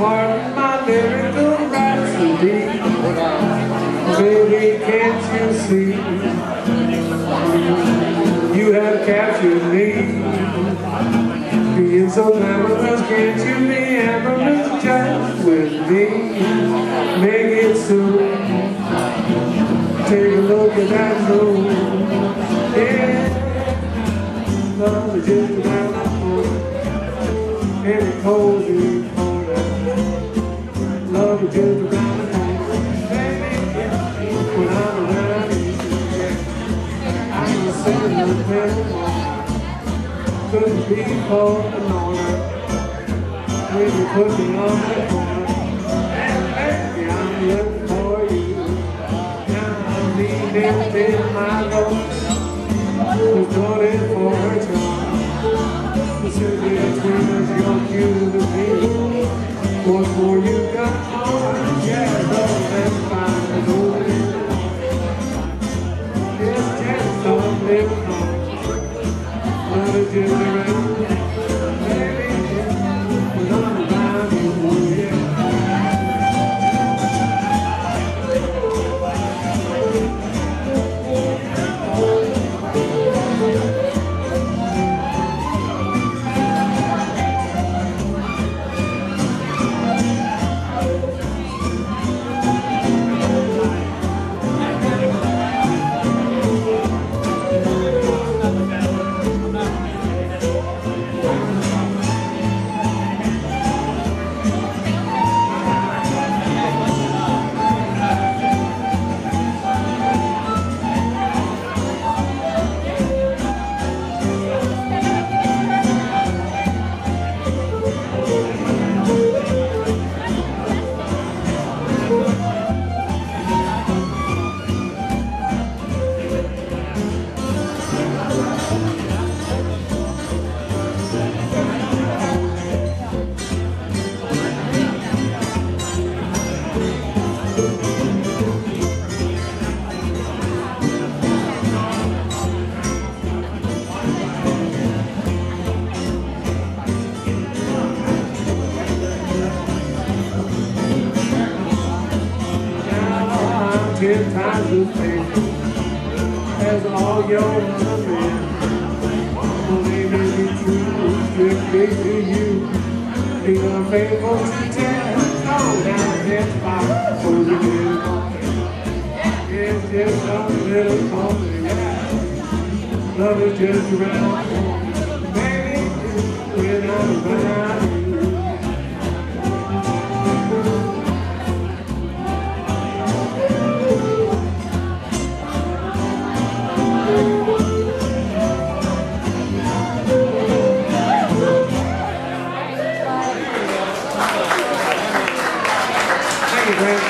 part of my lyrical rhapsody. Baby, can't you see? You have captured me. Being so glamorous, can't you be amorous just with me? Make it soon. Take a look at that moon. Yeah, love is just around the corner. Every cozy corner. Love is just around the corner. Baby, when I'm around you, yeah, I'm a sentimental. Couldn't be for an honor when you put me on the corner. Baby, I'm looking for you. Now I'm leaving in my road. Who's doing it for her charm? The city between us, you're cute to me. What's more you got on? Yeah, love and fine as old. It's just some little home. Love is just around, baby, when I'm around you, yeah. Ten times as faithful as all your other men. Believe it be true, strictly to you. Be unfaithful to tell. Calm down, it's fine. So you get it's just some little company. Love is just around the corner. Baby, when I'm around you. Thank you, Brandon.